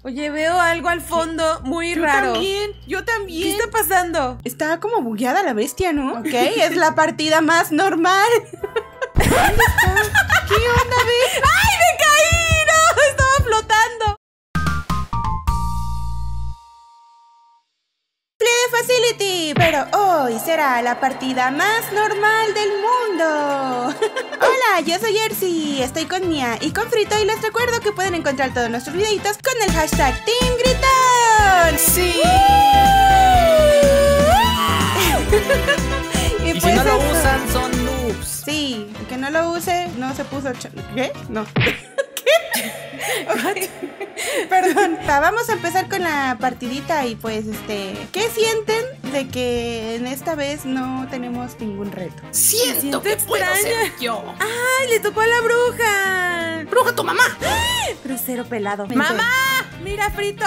Oye, veo algo al fondo muy raro. Yo también. ¿Qué está pasando? Está como bugueada la bestia, ¿no? Ok, es la partida más normal. ¿Dónde está? ¿Qué onda, ves? ¡Ay, me caí! ¡No! Estaba flotando. Play Facility, pero hoy será la partida más normal del mundo. Hola, yo soy Ersi, estoy con Mia y con Frito y les recuerdo que pueden encontrar todos nuestros videitos con el hashtag Team Gritón. ¡Sí! Y si pues no lo eso. usan, son noobs. Sí, el que no lo use, no se puso... ¿Qué? No. Okay. Perdón, vamos a empezar con la partidita y pues ¿qué sienten de que en esta vez no tenemos ningún reto? Siento que puedo ser yo. ¡Ay, le tocó a la bruja! ¡Bruja, tu mamá! Grosero pelado. ¡Mamá! ¡Mira, Frito!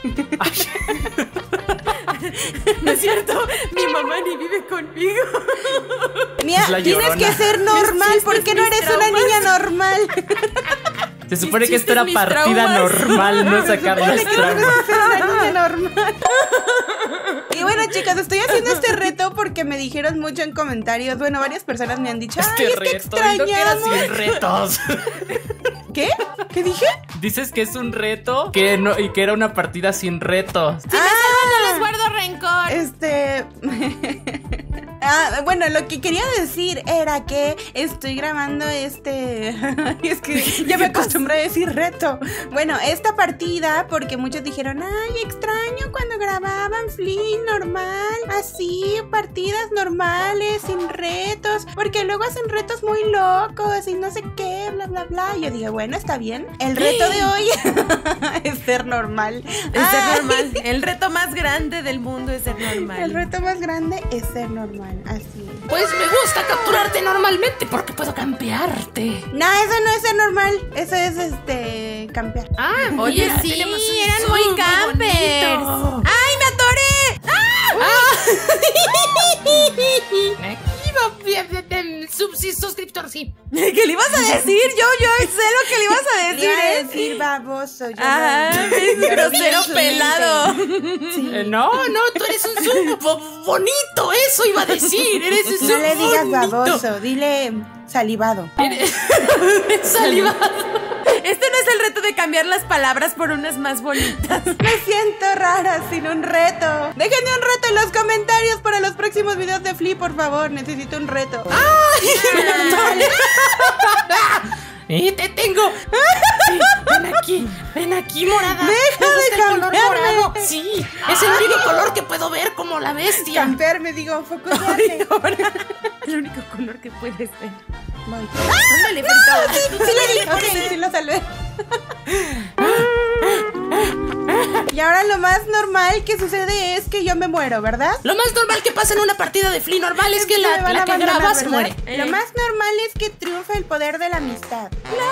No es cierto, mi mamá ni vive conmigo. Mira, tienes que ser normal, ¿por qué no eres una niña normal? Se supone que esto era partida normal, no sacar los traumas. Ser una niña normal. Y bueno, chicas, estoy haciendo este reto porque me dijeron mucho en comentarios. Bueno, varias personas me han dicho, ay, es que extrañamos. Sin retos. ¿Qué? ¿Qué dije? Dices que es un reto que no, y que era una partida sin retos. Si me salvan, no les guardo rencor. Bueno, lo que quería decir era que estoy grabando es que ya me acostumbré a decir reto. Bueno, esta partida porque muchos dijeron, ay, extraño cuando grababan Flea normal, así, partidas normales, sin retos, porque luego hacen retos muy locos y no sé qué, bla, bla, bla. Y yo dije, bueno, está bien. El reto de hoy es ser normal. Es ser normal. El reto más grande del mundo es ser normal. El reto más grande es ser normal. Así es. Pues me gusta capturarte normalmente porque puedo campearte. No, eso no es ser normal. Eso es campear. Ah, oye, mira, sí, tenemos un eran Zoom muy campers. bonito. ¡Ay, me atoré! Suscriptor, sí. ¿Qué le ibas a decir? Yo sé lo que le ibas a decir, Le iba a decir baboso. Yo es grosero pelado. Sí. No, tú eres un Zoom bonito, eso iba a decir. Eres un Zoom No le digas bonito. baboso, dile salivado. Salivado. Este no es el reto de cambiar las palabras por unas más bonitas. Me siento rara sin un reto. Déjenme un reto en los comentarios para los próximos videos de Flea, por favor. Necesito un reto. Te tengo. Sí, ven aquí, morada. Deja de cambiarme. Sí, es el único color que puedo ver como la bestia. Campearme, digo, focusarme. El único color que puedes ver. Voy. Ándale, Frito. Sí le di, ok, sí lo salvé. Y ahora lo más normal que sucede es que yo me muero, ¿verdad? Lo más normal que pasa en una partida de Flea normal es que me van a la que abandonar, grabas ¿verdad? muere. Lo más normal es que triunfa el poder de la amistad.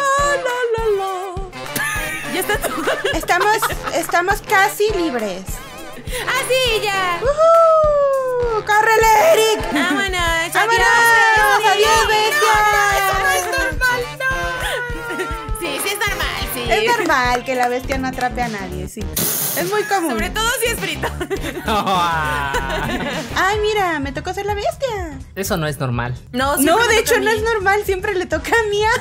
Ya está todo. Estamos casi libres. ¡Ah, sí, ya! ¡Córrele, Eric! ¡Vámonos! ¡Vámonos! ¡Adiós, bestia! Eso no es normal, no. Sí, es normal, sí. Es normal que la bestia no atrape a nadie, sí. Es muy común. Sobre todo si es Frito. Ay, mira, me tocó ser la bestia. Eso no es normal. No, De hecho no es normal, siempre le toca a Mia.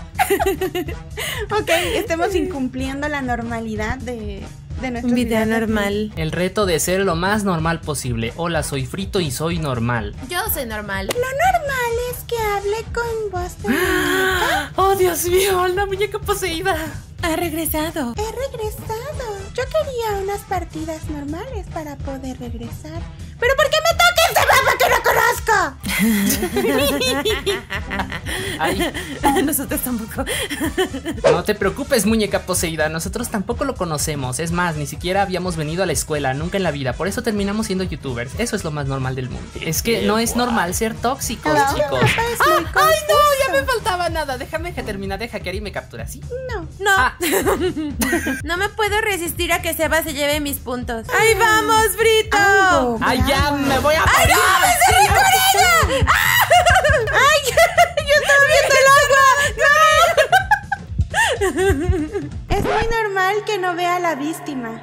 Ok, estemos incumpliendo la normalidad de nuestro vida normal. El reto de ser lo más normal posible. Hola, soy Frito y soy normal. Yo soy normal. Lo normal es que hable con voz de muñeca. Oh, Dios mío, la muñeca poseída. Ha regresado. He regresado. Yo quería unas partidas normales para poder regresar. ¿Pero por qué me toca este mapa que no conozco? Ay, Nosotros tampoco. no te preocupes, muñeca poseída. Nosotros tampoco lo conocemos. Es más, ni siquiera habíamos venido a la escuela, nunca en la vida. Por eso terminamos siendo youtubers. Eso es lo más normal del mundo. Es que no es normal ser tóxicos, chicos. Es muy ¡Ay, no! Ya me faltaba nada. Déjame que termine de hackear y me captura, ¿sí? No. No. No me puedo resistir a que Seba se lleve mis puntos. ¡Ahí vamos, Frito! Algo ¡Ay, ya bravo. me voy a ¡Ay, no! ¡Me cerré con ella! ¡Ah! ¡Ay! Yo estaba viendo el agua. Es muy normal que no vea a la víctima.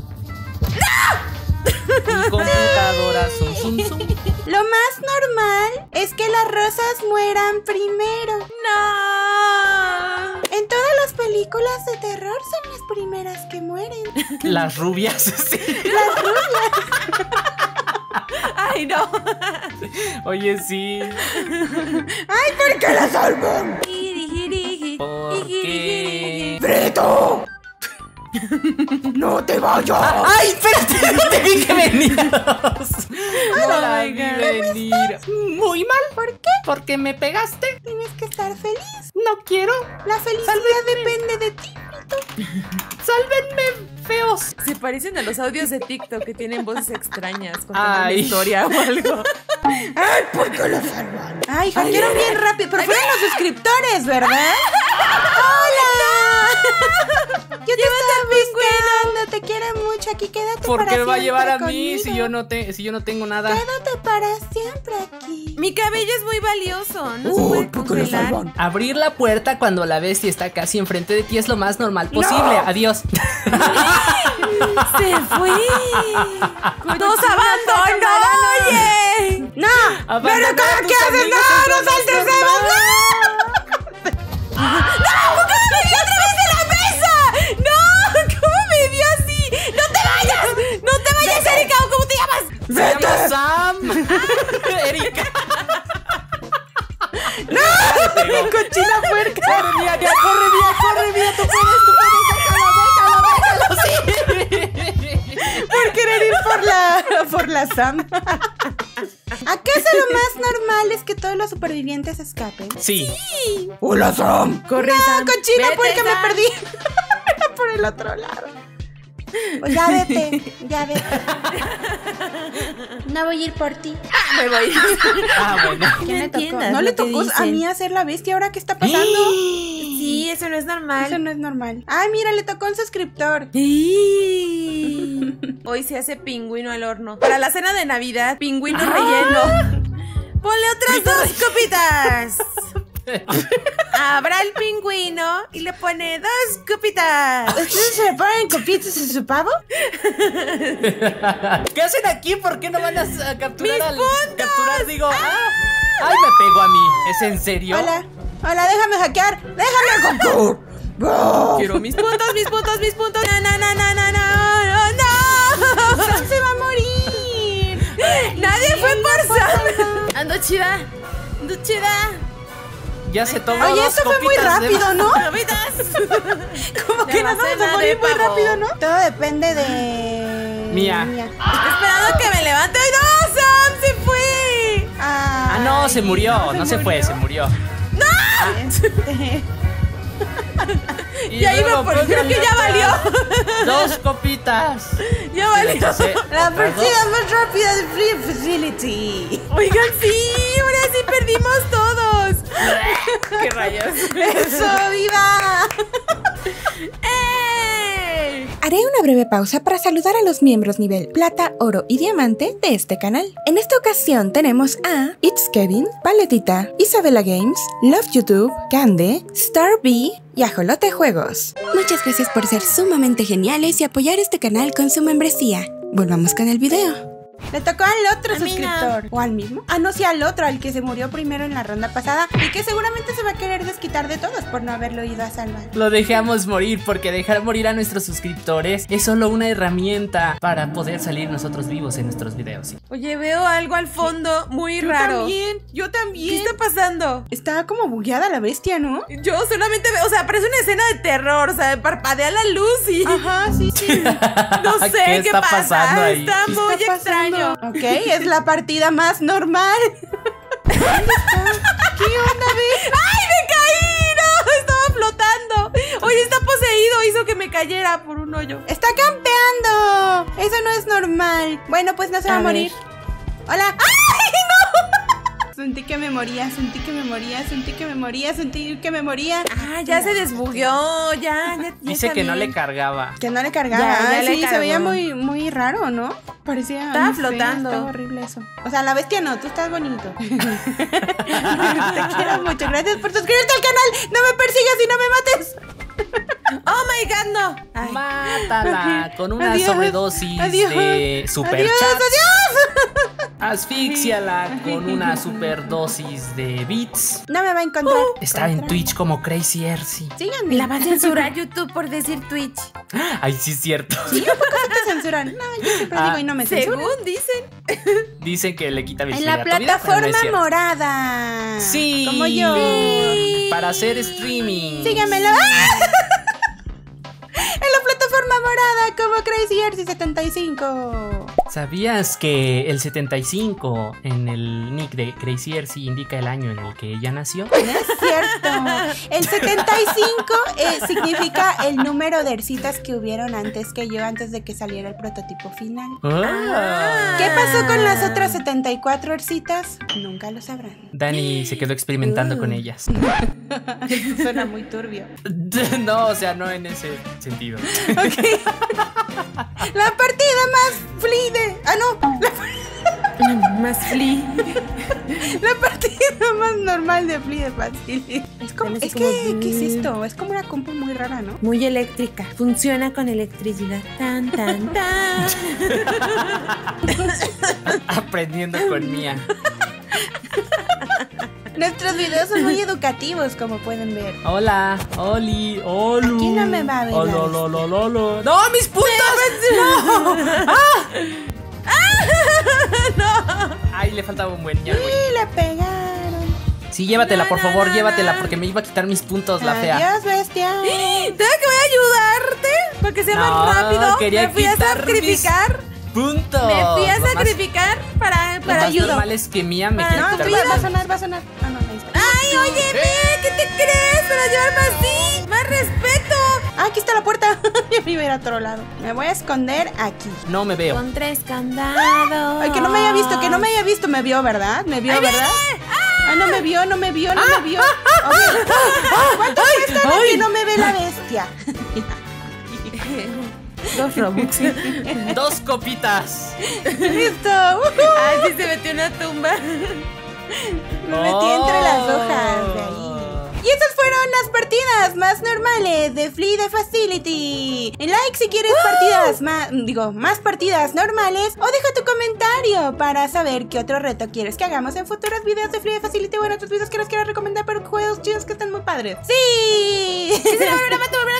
Mi computadora, zum, zum, zum. Lo más normal es que las rosas mueran primero. ¡No! En todas las películas de terror son las primeras que mueren. Las rubias, sí. Las rubias. ¡Ay, no! Oye, sí. ¡Ay, por qué la salvan! Porque... ¡Breto! ¡No te vayas! ¡Ay, espérate! No te vi que venías. No la vi venir. Muy mal. ¿Por qué? Porque me pegaste. Tienes que estar feliz. No quiero. La felicidad depende de ti. Sálvenme, feos. Se parecen a los audios de TikTok que tienen voces extrañas contando una Ay. historia o algo. ¡Ay, por qué la salvan! ¡Ay, hackearon bien rápido! Pero fueron los suscriptores, ¿verdad? ¡Hola! Yo te estaba buscando, te quiero mucho. Aquí quédate para ¿Por qué me va a llevar a mí conmigo. si yo no tengo nada? Quédate para siempre aquí. Mi cabello es muy valioso, no se puede congelar. Abrir la puerta cuando la bestia está casi enfrente de ti es lo más normal posible. Adiós. ¡Se fue! ¡Nos abandonó! ¡Oye! ¡No! Abandona ¡Pero a cómo tus que haces! amigos, ¡No! es lo ¡Nos más alternemos! normal. ¡No! ¡No! ¿Cómo me dio otra vez de la mesa? ¡No! ¿Cómo me dio así? ¡No te vayas! ¡No te vayas, Erika! ¿Cómo te llamas? Se llama Sam. Erika. ¡No! ¡Cochina puerca! Corre, mía, corre, mía, tú puedes, sí. Por querer ir por la Sam. ¿Acaso lo más normal es que todos los supervivientes escapen? Sí. ¡Hola, Sam! Corre, ¡No, Sam. cochina Vete, puerca! ¡Me Sam. perdí! Era por el otro lado. Pues ya vete, ya vete. No voy a ir por ti. Me voy. Ah, bueno. No ¿Quién le tocó? entiendas ¿No lo le que tocó a dicen. mí hacer la bestia? ¿Ahora qué está pasando? Sí, eso no es normal. Eso no es normal. Ay, mira, le tocó a un suscriptor. Hoy se hace pingüino al horno. Para la cena de Navidad, pingüino relleno. Ponle otras 2 copitas. Abra el pingüino y le pone 2 copitas. ¿Ustedes se le ponen copitas en su pavo? ¿Qué hacen aquí? ¿Por qué no van a capturar ¡Mis puntos! capturar, digo? Ay, me pegó a mí. ¿Es en serio? Hola, déjame hackear. Déjame hackear. Quiero mis puntos, mis puntos, mis puntos. No, no, no, no, no, no, no. Sam se va a morir. Nadie fue por Sam. Ando chida. Ando chida. Ya se tomó Oye, 2 esto fue muy copitas de- rápido, ¿no? Copitas. Como que De la nos vamos cena a morir de muy pavo. rápido, ¿no? Todo depende de... Mía. Estoy esperando que me levante. ¡Ay, no! ¡Sam se fue! Ah, no, se murió. No se fue, se murió. Ya iba por... Creo que ya valió. 2 copitas. Ya valió. Entonces, La otras partida dos. más rápida de Free Facility. Oigan, sí, ahora sí perdimos todos. ¿Qué rayos? ¡Eso, viva! ¡Ey! Haré una breve pausa para saludar a los miembros nivel plata, oro y diamante de este canal. En esta ocasión tenemos a It's Kevin, Paletita, Isabela Games, Love YouTube, Cande, Star B y Ajolote Juegos. Muchas gracias por ser sumamente geniales y apoyar este canal con su membresía. Volvamos con el video. Le tocó al otro A mí suscriptor. ¿O al mismo? Ah, no, sí, al otro, al que se murió primero en la ronda pasada y que seguramente se va a querer desquitar de todos por no haberlo ido a salvar. Lo dejamos morir porque dejar morir a nuestros suscriptores es solo una herramienta para poder salir nosotros vivos en nuestros videos. ¿Sí? Oye, veo algo al fondo muy raro. Yo ¿Qué también. está pasando? Está como bugueada la bestia, ¿no? Yo solamente veo, o sea, parece una escena de terror, o sea, parpadea la luz y Ajá, sí, sí. no sé ¿Qué qué está pasa. pasando ahí? Está ¿Qué muy está extraño. pasando? Ok, es la partida más normal. ¿Dónde está? ¿Qué onda, ve? ¡Ay, me caí! ¡No! Estaba flotando. Oye, está poseído. Hizo que me cayera por un hoyo. ¡Está campeando! Eso no es normal. Bueno, pues no se va a morir. Hola. ¡Ay, no! Sentí que me moría, sentí que me moría, sentí que me moría, sentí que me moría. Ah, ya se desbugueó. Ya Dice está que no bien. le cargaba. Que no le cargaba. Ya le Sí, cargó. se veía muy raro, ¿no? Parecía. Estaba no sé, flotando. estaba horrible eso. O sea, la bestia no, tú estás bonito. Te quiero mucho. Gracias por suscribirte al canal. No me persigas y no me mates. Oh my god, no. Ay. Mátala con una Adiós. sobredosis Adiós. de superchats. Adiós. Asfixiala con una superdosis de bits. No me va a encontrar. Está en Twitch como Crazy Ersi. Síganme. La va a censurar YouTube por decir Twitch. Ay, sí es cierto. ¿Sí? ¿A poco se te censuran? No, yo siempre digo y no me censuran. Según dicen. Dicen que le quita En visibilidad la a tu video, pero no plataforma es cierto. morada. Sí. Como yo. Sí. Para hacer streaming. Síganmelo. ¡Ah! En la plataforma morada como Crazy Ersi 75. ¿Sabías que el 75 en el nick de Crazy Ersi indica el año en el que ella nació? No es cierto. El 75 significa el número de ercitas que hubieron antes que yo, antes de que saliera el prototipo final. Ah. ¿Qué pasó con las otras 74 ercitas? Nunca lo sabrán. Dani se quedó experimentando con ellas. Eso suena muy turbio. No, o sea, no en ese sentido. Ok. La partida más fluide. Ah, no. Más flea. La partida más normal de Flea de Facility. Parece Es que, como- ¿qué es esto? Es como una compu muy rara, ¿no? Muy eléctrica. Funciona con electricidad. Tan, tan, tan. Aprendiendo con Mía. Nuestros videos son muy educativos, como pueden ver. Hola, Oli, Olu. Aquí no me va a ver la Ololololo. ¡No, mis puntos! ¡No! Ay, le faltaba un buen ñargüey. Y le pegaron. Sí, llévatela, No, por no, favor, no, llévatela, no. porque me iba a quitar mis puntos, la fea. Adiós, bestia. ¿Tengo que voy a ayudarte? Para que sea No, más rápido. quería Me fui a quitar sacrificar. ¡Puntos! Me fui a Lo más- sacrificar para Lo más ayudar. normal es que Mía me Ah, quiera No, quitar tú mis ya va a puntos. sonar, va a sonar. Ah, no, ahí está. Ay, oye, ve, ¿qué te crees? Para llevarme así. Más respeto. Ah, aquí está la puerta. Yo me iba a ir a otro lado. Me voy a esconder aquí. No me veo. Con 3 candados. Ay, que no me haya visto, que no me haya visto. Me vio, ¿verdad? Me vio, ¿verdad? Ah, no me vio, no me vio, no me vio. Ok. ¿Cuánto cuesta de que no me ve la bestia? 2 Robux. 2 copitas. Listo. Ay, sí se metió en una tumba. Me metí entre las hojas de ahí. Y esas fueron las partidas más normales de Flea de Facility. Like si quieres partidas más partidas normales, o deja tu comentario para saber qué otro reto quieres que hagamos en futuros videos de Flea de Facility o en otros videos que les quiero recomendar, pero juegos chidos que están muy padres. ¡Sí! Sí, se me volverá a